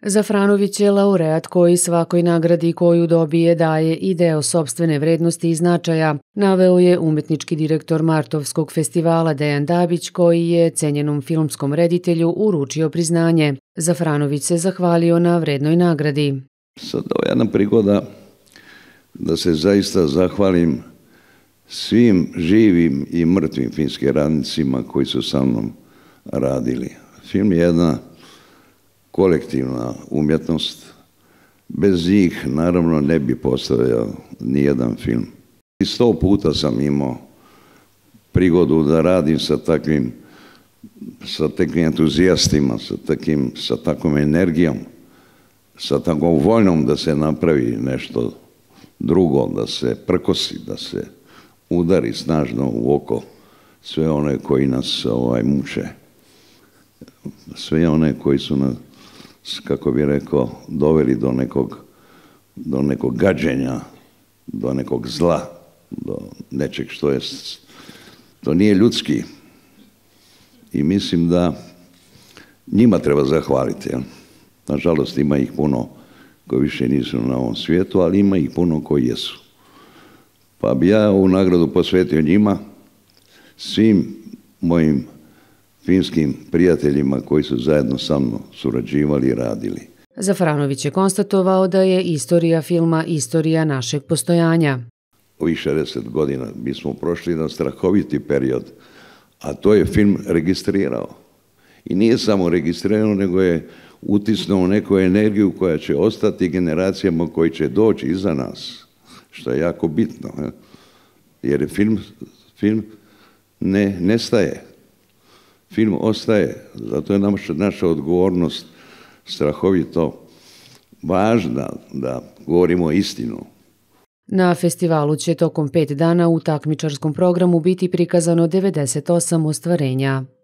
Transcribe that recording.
Zafranović je laureat koji svakoj nagradi koju dobije daje i deo sopstvene vrednosti i značaja, naveo je umetnički direktor Martovskog festivala Dejan Dabić koji je cenjenom filmskom reditelju uručio priznanje. Zafranović se zahvalio na vrednoj nagradi. Sad ovo je jedna prigoda da se zaista zahvalim svim živim i mrtvim filmskim radnicima koji su sa mnom radili. Film je jedna kolektivna umjetnost. Bez njih, naravno, ne bi postojao nijedan film. 100 puta sam imao prigodu da radim sa takvim entuzijastima, sa takvom energijom, sa takvom voljnom da se napravi nešto drugo, da se prkosi, da se udari snažno u oko sve one koji nas muče. Sve one koji su nas, kako bih rekao, doveli do nekog gađenja, do nekog zla, do nečeg što je, to nije ljudski. I mislim da njima treba zahvaliti. Nažalost, ima ih puno koji više nisu na ovom svijetu, ali ima ih puno koji jesu. Pa bi ja ovu nagradu posvetio njima, svim mojim filmskim prijateljima koji su zajedno sa mnom surađivali i radili. Zafranović je konstatovao da je istorija filma istorija našeg postojanja. Ovih 60 godina mi smo prošli jedan strahoviti period, a to je film registrirao. I nije samo registrirao, nego je utisnuo neku energiju koja će ostati generacijama koji će doći iza nas, što je jako bitno. Jer film ne nestaje. Film ostaje, zato je naša odgovornost strahovito važna da govorimo istinu. Na festivalu će tokom 5 dana u takmičarskom programu biti prikazano 98 ostvarenja.